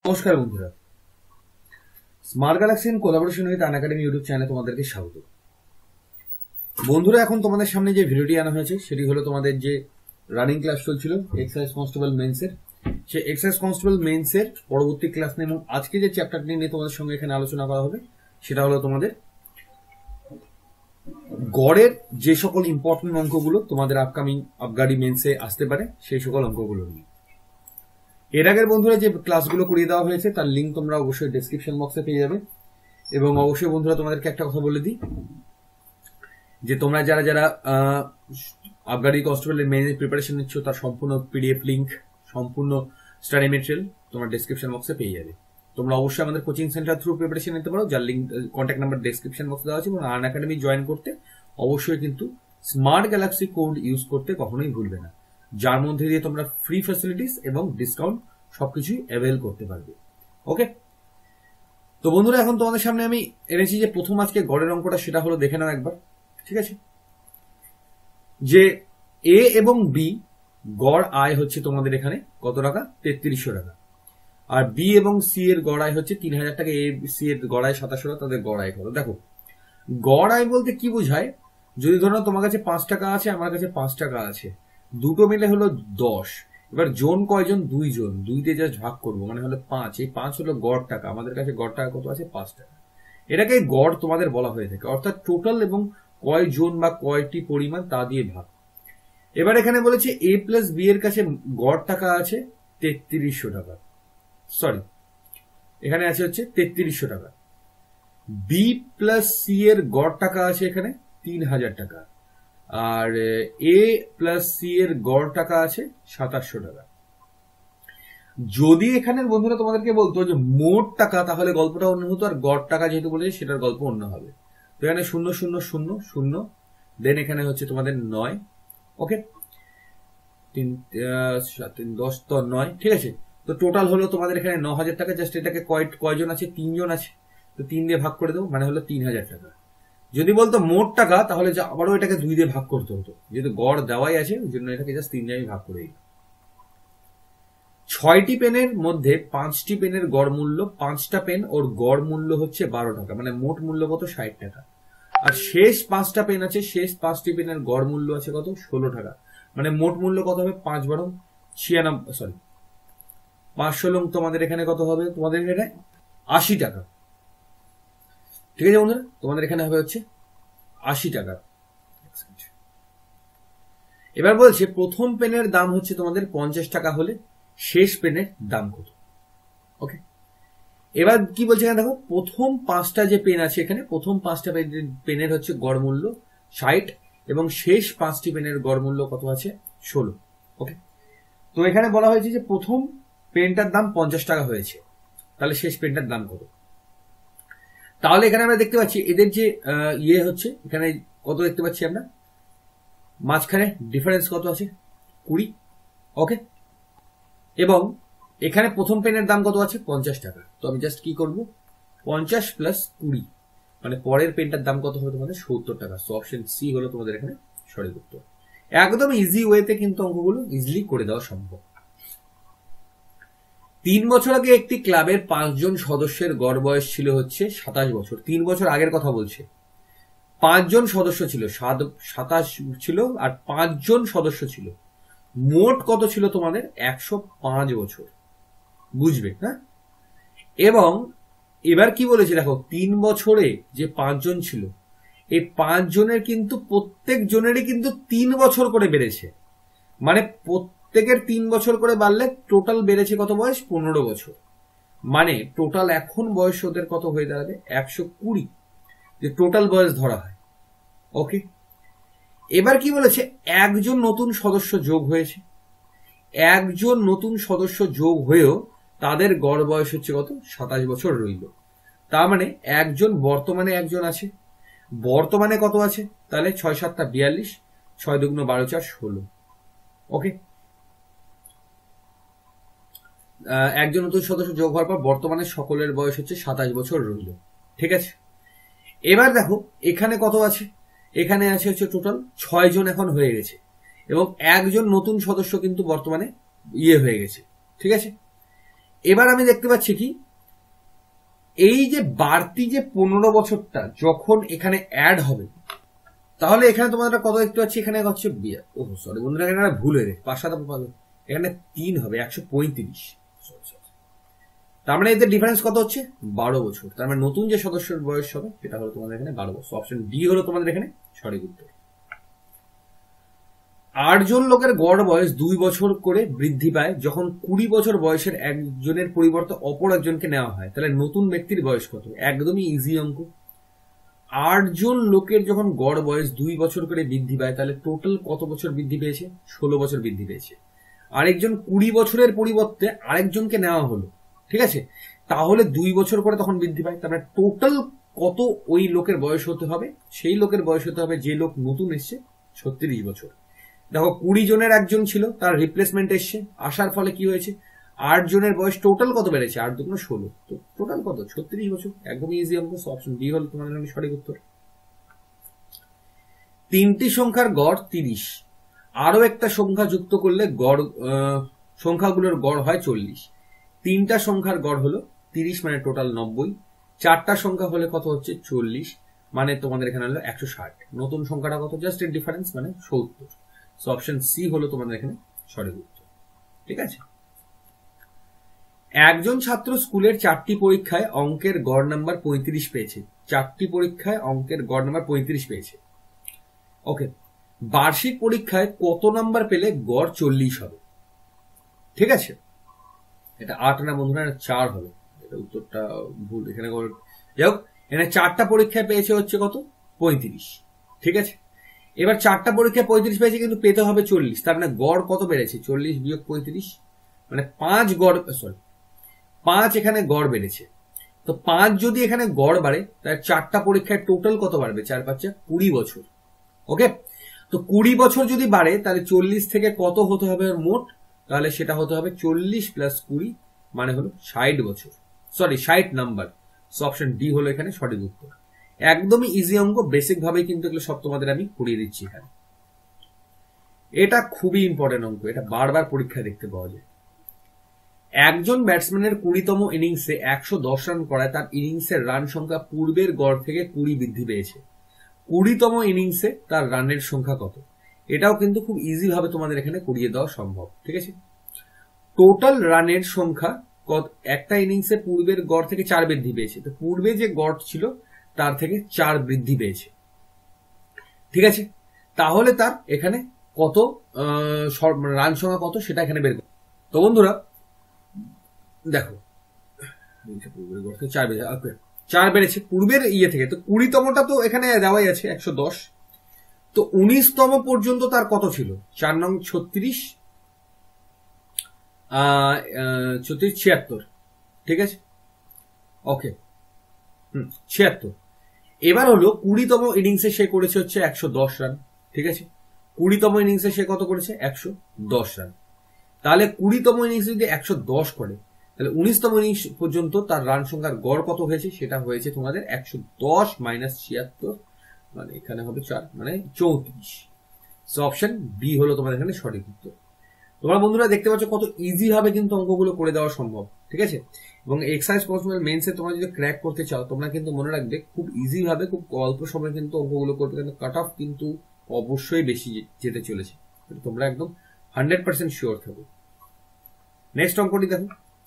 নমস্কার বন্ধুরা, smart galaxy in collaboration with Unacademy YouTube চ্যানেলে তোমাদেরকে স্বাগত। বন্ধুরা, এখন তোমাদের সামনে যে ভিডিওটি আনা হয়েছে সেটি হলো তোমাদের যে রানিং ক্লাস চলছিল এক্সাইজ কনস্টেবল মেন্সের, সেই এক্সাইজ কনস্টেবল মেন্সের পরবর্তী ক্লাস নিয়ে এবং আজকে যে চ্যাপ্টারটি নিয়ে তোমাদের সঙ্গে এখানে আলোচনা করা হবে সেটা হলো তোমাদের গড়ের যে সকল ইম্পর্টেন্ট অঙ্কগুলো তোমাদের আপকামিং আবগারি মেন্সে আসতে পারে সেই সকল অঙ্কগুলো নিয়ে। এর আগের বন্ধুরা যে ক্লাসগুলো করিয়ে দেওয়া হয়েছে তার লিঙ্ক তোমরা অবশ্যই ডেসক্রিপশন বক্সে পেয়ে যাবে। এবং অবশ্যই বন্ধুরা তোমাদেরকে একটা কথা বলে দিই যে তোমরা যারা যারা আবগারি কনস্টেবলের মেইন প্রিপারেশন নিচ্ছ তার সম্পূর্ণ পিডিএফ লিঙ্ক, সম্পূর্ণ স্টাডি মেটেরিয়াল তোমরা ডেসক্রিপশন বক্সে পেয়ে যাবে। তোমরা অবশ্যই আমাদের কোচিং সেন্টার থ্রু প্রিপারেশন নিতে পারো, যার লিঙ্ক কন্ট্যাক্ট নাম্বার ডেসক্রিপশন বক্সে দেওয়া আছে। এবং আনএকাডেমি জয়েন করতে অবশ্যই কিন্তু স্মার্ট গ্যালাক্সি কোড ইউজ করতে কখনোই ভুলবে না, যার মধ্যে দিয়ে তোমরা ফ্রি ফ্যাসিলিটিস এবং ডিসকাউন্ট সবকিছুই অ্যাভেল করতে পারবে। ওকে, তো বন্ধুরা এখন তোমাদের সামনে আমি এনেছি যে প্রথম আজকে গড়ের অঙ্কটা, সেটা হলো দেখে নাও একবার। ঠিক আছে, যে এ এবং বি গড় আয় হচ্ছে তোমাদের এখানে কত টাকা? 3300 টাকা। আর বি এবং সি এর গড় আয় হচ্ছে 3000 টাকা। এ সি এর গড় আয় 2700 টাকা, তাদের গড় আয় কত? দেখো, গড় আয় বলতে কি বোঝায়? যদি ধরো তোমার কাছে 5 টাকা আছে, আমার কাছে 5 টাকা আছে, দুটো মিলে হলো 10। এবার জন কয়জন? 2 জন, 2 দিয়ে জাস্ট ভাগ করবো মানে হলো 5। এই 5 হলো গড় টাকা। আমাদের কাছে গড় টাকা কত আছে? 5 টাকা। এটাকে গড় তোমাদের বলা হয়ে থাকে, অর্থাৎ টোটাল এবং কয় জন বা কয়টি পরিমাণ তা দিয়ে ভাগ। এবার এখানে বলেছে এ প্লাস বি এর কাছে গড় টাকা আছে 3300 টাকা। সরি, এখানে আছে হচ্ছে 3300 টাকা। বি প্লাস সি এর গড় টাকা আছে এখানে 3000 টাকা। আর এ প্লাস সি এর গড় টাকা আছে 2700 টাকা। যদি এখানে বন্ধুরা তোমাদেরকে বলতো যে মোট টাকা, তাহলে গল্পটা অন্য হতো। আর গড় টাকা যেহেতু বলেছে সেটার গল্প অন্য হবে। তো এখানে 00000, দেন এখানে হচ্ছে তোমাদের 9। ওকে, 3 7 3 10 তো 9। ঠিক আছে, তো টোটাল হলো তোমাদের এখানে 9000 টাকা। জাস্ট এটাকে কয়জন আছে? 3 জন আছে, তো 3 দিয়ে ভাগ করে দেবো মানে হলো 3000 টাকা। যদি বলতো মোট টাকা, তাহলে আবারও এটাকে 2 দিয়ে ভাগ করতে হতো, যেহেতু গড় দেওয়াই আছে ওই জন্য এটাকে জাস্ট 3 দিয়ে ভাগ করে দিই। 6টি পেনের মধ্যে 5টি পেনের গড় মূল্য, 5টা পেন ওর গড় মূল্য হচ্ছে 12 টাকা, মানে মোট মূল্য কত? 60 টাকা। আর শেষ 5টা পেন আছে, শেষ 5টি পেনের গড় মূল্য আছে কত? 16 টাকা, মানে মোট মূল্য কত হবে? 5 12 96, সরি 5 16 তোমাদের এখানে কত হবে? তোমাদের এখানে 80 টাকা। ঠিক আছে বন্ধুরা, তোমাদের এখানে হবে হচ্ছে 80 টাকা। এবার বলছে প্রথম পেনের দাম হচ্ছে তোমাদের 50 টাকা হলে শেষ পেনের দাম কত? ওকে, এবার কি বলছে এখানে দেখো, প্রথম 5টা যে পেন আছে এখানে, প্রথম 5টা পেনের হচ্ছে গড় মূল্য 60 এবং শেষ 5টি পেনের গড় মূল্য কত আছে? 16। ওকে, তো এখানে বলা হয়েছে যে প্রথম পেনটার দাম 50 টাকা হয়েছে, তাহলে শেষ পেনটার দাম কত? তাহলে এখানে আমরা দেখতে পাচ্ছি এদের যে ইয়ে হচ্ছে এখানে কত দেখতে পাচ্ছি আমরা, মাঝখানে ডিফারেন্স কত আছে? 20। ওকে, এবং এখানে প্রথম পেনের দাম কত আছে? 50 টাকা। তো আমি জাস্ট কি করব, 50 প্লাস 20 মানে পরের পেনটার দাম কত হবে তোমাদের? 70 টাকা। সো অপশন সি হলো তোমাদের এখানে সঠিক উত্তর। একদম ইজি ওয়েতে কিন্তু অঙ্কগুলো ইজিলি করে দেওয়া সম্ভব। 3 বছর আগে একটি ক্লাবের 5 জন সদস্যের গড় বয়স ছিল হচ্ছে 27 বছর। 3 বছর আগের কথা বলছে। 5 জন সদস্য ছিল, 27 ছিল আর 5 জন সদস্য ছিল। মোট কত ছিল তোমাদের? 105 বছর। বুঝবে? হ্যাঁ, এবং এবার কি বলেছে দেখো, 3 বছরে যে 5 জন ছিল, এই 5 জনের কিন্তু প্রত্যেক জনেরই কিন্তু 3 বছর করে বেড়েছে, মানে প্রত্যেকের 3 বছর করে বাড়লে টোটাল বেড়েছে কত বয়স? 15 বছর। মানে টোটাল এখন বয়স ওদের কত হয়ে দাঁড়াবে? 120, যে টোটাল বয়স ধরা হয়। ওকে, এবার কি বলেছে, একজন নতুন সদস্য যোগ হয়েছে। একজন নতুন সদস্য যোগ হয়েও তাদের গড় বয়স হচ্ছে কত? 27 বছর রইল। তার মানে একজন বর্তমানে একজন আছে, বর্তমানে কত আছে? তাহলে 6 7 42, 6 2 12 4 16। ওকে, একজন নতুন সদস্য যোগ হওয়ার পর বর্তমানে সকলের বয়স হচ্ছে 27 বছর রইল। ঠিক আছে, এবার দেখো এখানে কত আছে? এখানে আছে হচ্ছে টোটাল 6 জন এখন হয়ে গেছে এবং একজন নতুন সদস্য কিন্তু বর্তমানে ইয়ে হয়ে গেছে। ঠিক আছে, এবার আমি দেখতে পাচ্ছি কি এই যে বাড়তি যে 15 বছরটা যখন এখানে অ্যাড হবে, তাহলে এখানে তোমাদের কত দেখতে পাচ্ছি, এখানে হচ্ছে সরি বন্ধুরা, এখানে ভুল হয়ে গেছে, 5 7 পাবে, এখানে 3 হবে, 135। তার মানে এদের ডিফারেন্স কত হচ্ছে, 12 বছর। তার মানে নতুন যে সদস্যের বয়স হবে সেটা হলো তোমাদের এখানে 12 বছর। অপশন ডি হলো তোমাদের এখানে সঠিক উত্তর। 8 জন লোকের গড় বয়স 2 বছর করে বৃদ্ধি পায় যখন 20 বছর বয়সের একজনের পরিবর্তে অপর একজনকে নেওয়া হয়, তাহলে নতুন ব্যক্তির বয়স কত? একদমই ইজি অঙ্ক। 8 জন লোকের যখন গড় বয়স 2 বছর করে বৃদ্ধি পায়, তাহলে টোটাল কত বছর বৃদ্ধি পেয়েছে? 16 বছর বৃদ্ধি পেয়েছে। আরেকজন 20 বছরের পরিবর্তে আরেকজনকে নেওয়া হলো, ঠিক আছে, তাহলে 2 বছর করে তখন বৃদ্ধি পায়। তারপরে টোটাল কত ওই লোকের বয়স হতে হবে? সেই লোকের বয়স হতে হবে যে লোক নতুন এসছে 36 বছর। দেখো 20 জনের একজন ছিল, তার রিপ্লেসমেন্ট এসছে, আসার ফলে কি হয়েছে, 8 জনের বয়স টোটাল কত বেড়েছে? 8 দুগুণ 16, তো টোটাল কত? 36 বছর। একদমই ইজি অঙ্ক। অপশন ডি হল তোমাদের সঠিক উত্তর। 3টি সংখ্যার গড় 30, আরো একটা সংখ্যা যুক্ত করলে গড় সংখ্যাগুলোর গড় হয় 40। 3টা সংখ্যার গড় হলো 30, মানে টোটাল 90। 4টা সংখ্যা হলে কত হচ্ছে? 40, মানে তোমাদের এখানে হলো 160। নতুন সংখ্যাটা কত? জাস্ট এর ডিফারেন্স, মানে 70। সো অপশন সি হলো তোমাদের এখানে সঠিক উত্তর। ঠিক আছে। একজন ছাত্র স্কুলের 4টি পরীক্ষায় অঙ্কের গড় নাম্বার 35 পেয়েছে। 4টি পরীক্ষায় অঙ্কের গড় নাম্বার 35 পেয়েছে। ওকে, বার্ষিক পরীক্ষায় কত নাম্বার পেলে গড় 40 হবে? ঠিক আছে, এটা 8 না বন্ধুরা, 4 হবে। এটা উত্তরটা ভুল এখানে। যাই হোক, এখানে 4টা পরীক্ষায় পেয়েছে হচ্ছে কত? 35। ঠিক আছে, এবার 4টা পরীক্ষায় 35 পেয়েছে, কিন্তু পেতে হবে 40। তার মানে গড় কত বেড়েছে? 40 বিয়োগ 35, মানে 5 গড়, সরি 5 এখানে গড় বেড়েছে। তো 5 যদি এখানে গড় বাড়ে, তাহলে 4টা পরীক্ষায় টোটাল কত বাড়বে? 4 5 20 বছর। ওকে, তো 20 বছর যদি বাড়ে, তাহলে 40 থেকে কত হতে হবে মোট? তাহলে সেটা হতে হবে 40 প্লাস 20, মানে হলো 60 বছর, সরি 60 নাম্বার। অপশন ডি হলো এখানে সঠিক উত্তর। একদমই ইজি অঙ্ক, বেসিক ভাবে কিন্তু এগুলো সব তোমাদের আমি করিয়ে দিচ্ছি এখানে। এটা খুবই ইম্পর্টেন্ট অঙ্ক, এটা বারবার পরীক্ষায় দেখতে পাওয়া যায়। একজন ব্যাটসম্যানের 20তম ইনিংসে 110 রান করায় তার ইনিংসের রান সংখ্যা পূর্বের গড় থেকে 20 বৃদ্ধি পেয়েছে। 20তম ইনিংসে তার রানের সংখ্যা কত? এটাও কিন্তু খুব ইজি ভাবে তোমাদের এখানে করিয়ে দেওয়া সম্ভব। ঠিক আছে, টোটাল রানের সংখ্যা একটা ইনিংসে পূর্বের গড় থেকে 4 বৃদ্ধি পেয়েছে। তো পূর্বে যে গড় ছিল তার থেকে 4 বৃদ্ধি পেয়েছে। ঠিক আছে, তাহলে তার এখানে কত রান সংখ্যা কত সেটা এখানে বের করো। তো বন্ধুরা দেখো, 4 বেড়েছে পূর্বের ইয়ে থেকে, তো 20তমটা তো এখানে দেওয়াই আছে 110। তো 19তম পর্যন্ত তার কত ছিল? 4 নং 36, 76। ঠিক আছে, ওকে, 76। এবার হলো 20তম ইনিংসে সে করেছে হচ্ছে 110 রান। ঠিক আছে, 20তম ইনিংসে সে কত করেছে? 110 রান। তাহলে 20তম ইনিংসে যদি 110 করে, তাহলে 19তম ইনিংস পর্যন্ত তার রান সংখ্যার গড় কত হয়েছে? সেটা হয়েছে তোমাদের 110 মাইনাস 76, মানে এখানে হবে 4, মানে 34। সো অপশন বি হলো তোমাদের এখানে সঠিক উত্তর। তোমরা বন্ধুরা দেখতে পাচ্ছ কত ইজি ভাবে কিন্তু অঙ্কগুলো করে দেওয়া সম্ভব। ঠিক আছে, এবং এক্সারসাইজ কনস্টেবল মেন্সে তোমরা যদি ক্র্যাক করতে চাও, তোমরা কিন্তু মনে রাখবে খুব ইজি ভাবে খুব অল্প সময়ে কিন্তু অঙ্কগুলো করবে, কিন্তু কাট অফ কিন্তু অবশ্যই বেশি যেতে চলেছে। তোমরা একদম 100% শিওর থাকো। নেক্সট অঙ্কটি দেখো,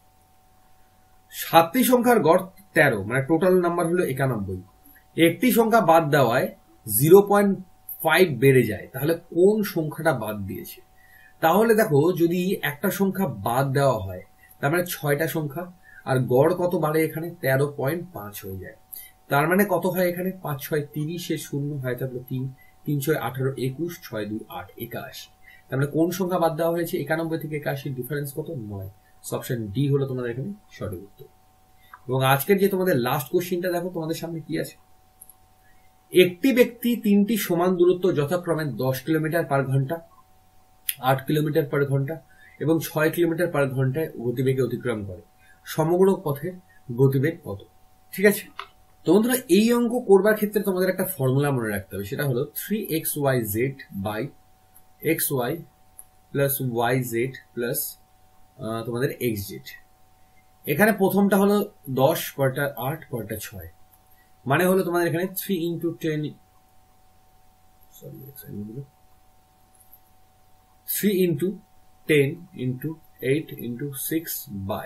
7টি সংখ্যার গড় 13, মানে টোটাল নাম্বার হলো 91। একটি সংখ্যা বাদ দেওয়ায় 0.5 বেড়ে যায়, তাহলে কোন সংখ্যাটা বাদ দিয়েছে? তাহলে দেখো, যদি একটা সংখ্যা বাদ দেওয়া হয়, তার মানে 6টা সংখ্যা, আর গড় কত বাড়ে এখানে? 13.5 হয়ে যায়। তার মানে কত হয় এখানে? 5 6 30, 0 হয় থাকলো 3, 3 6 18, 21, 6 2 8, 81। তার মানে কোন সংখ্যা বাদ দেওয়া হয়েছে? 91 থেকে 81, ডিফারেন্স কত? 9। অপশন ডি হলো তোমাদের এখানে সঠিক উত্তর। এবং আজকের যে তোমাদের লাস্ট কোশ্চিনটা দেখো তোমাদের সামনে কি আছে। একটি ব্যক্তি 3টি সমান দূরত্ব যথাক্রমে 10 কিলোমিটার পার ঘন্টা, 8 কিলোমিটার পার ঘন্টা এবং 6 কিলোমিটার পার ঘন্টায় গতিবেগে অতিক্রম করে। সমগ্র পথের গতিবেগ কত? ঠিক আছে, তো বন্ধুরা এই অঙ্ক করবার ক্ষেত্রে তোমাদের একটা ফর্মুলা মনে রাখতে হবে, সেটা হলো 3xyz by xy plus yz plus তোমাদের xz। এখানে প্রথমটা হলো 10, পরেরটা 8, পরেরটা 6, মানে হলো তোমাদের এখানে 3 into 10, sorry 3 into 10 into 8 into 6 by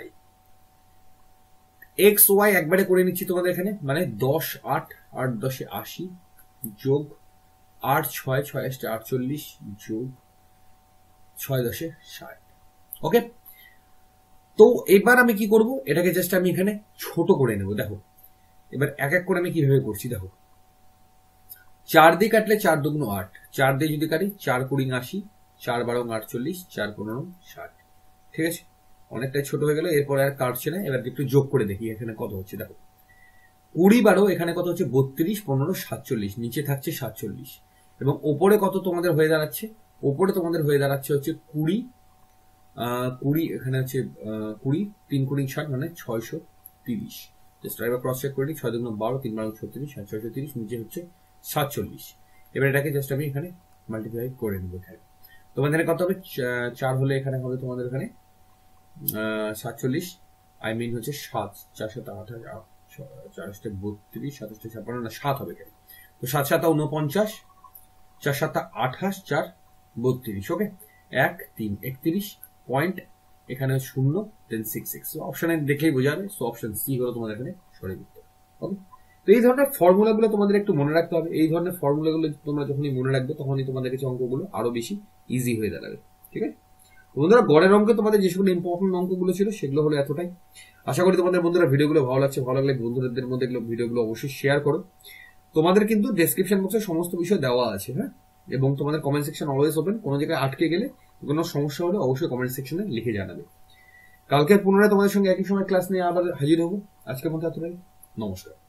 X Y একবারে করে নিচ্ছি তোমাদের এখানে, মানে 10, 8, 8 10 80 যোগ 8 6 6 48 যোগ 6 10 60। ওকে, তো এবার আমি কি করব, এটাকে জাস্ট আমি এখানে ছোট করে নেব। দেখো এবার এক এক করে আমি কিভাবে করছি দেখো, 4 দিয়ে কাটলে 4 দুগুণ 8, 4 দিয়ে যদি কাটি 4 20 80, 4 12 48, 4 15 60। ঠিক আছে, অনেকটাই ছোট হয়ে গেল, এরপরে আর কাটছে না। এবার একটু যোগ করে দেখি এখানে কত হচ্ছে। দেখো 20 12 এখানে কত হচ্ছে 32 15 47, নিচে থাকছে 47, এবং ওপরে কত তোমাদের হয়ে দাঁড়াচ্ছে, ওপরে তোমাদের হয়ে দাঁড়াচ্ছে হচ্ছে 20 20, এখানে হচ্ছে 20 3 20 60, মানে 630। জাস্ট এবার ক্রস চেক করে নিই, 6 দুগুণ 12 3 12 36, 630, নিচে হচ্ছে 47। এবার এটাকে জাস্ট আমি এখানে মাল্টিপ্লাই করে নেবো। এখানে তোমাদের কত হবে, 4 হলে এখানে হবে তোমাদের এখানে 47, আই মিন হচ্ছে 7, 4 7 28, 4 32, 27 56, না 7 হবে এখানে। তো 7 7 49, 4 7 28, 4 32। ওকে, 1 3 31, পয়েন্ট এখানে 0 দেন 66। অপশনে দেখলেই বোঝা যাবে। সো অপশন সি হলো তোমাদের এখানে সঠিক উত্তর। ওকে, তো এই ধরনের ফর্মুলাগুলো তোমাদের একটু মনে রাখতে হবে। এই ধরনের ফর্মুলাগুলো তোমরা যখনই মনে রাখবে তখনই তোমাদের কাছে অঙ্কগুলো আরো বেশি ইজি হয়ে দাঁড়াবে। ঠিক আছে বন্ধুরা, গড়ের অঙ্কে তোমাদের যে সকল ইম্পর্টেন্ট অঙ্কগুলো ছিল সেগুলো হলো এতটাই। আশা করি তোমাদের বন্ধুরা ভিডিওগুলো ভালো লাগছে। ভালো লাগলে বন্ধুদের মধ্যে ভিডিওগুলো অবশ্যই শেয়ার করো। তোমাদের কিন্তু ডেসক্রিপশন বক্সে সমস্ত বিষয় দেওয়া আছে, হ্যাঁ, এবং তোমাদের কমেন্ট সেকশন অলওয়েজ ওপেন। কোনো জায়গায় আটকে গেলে কোনো সমস্যা হলে অবশ্যই কমেন্ট সেকশনে লিখে জানাবে। কালকে পুনরায় তোমাদের সঙ্গে একই সময় ক্লাস নিয়ে আবার হাজির হবো। আজকের মতো এতটাই, নমস্কার।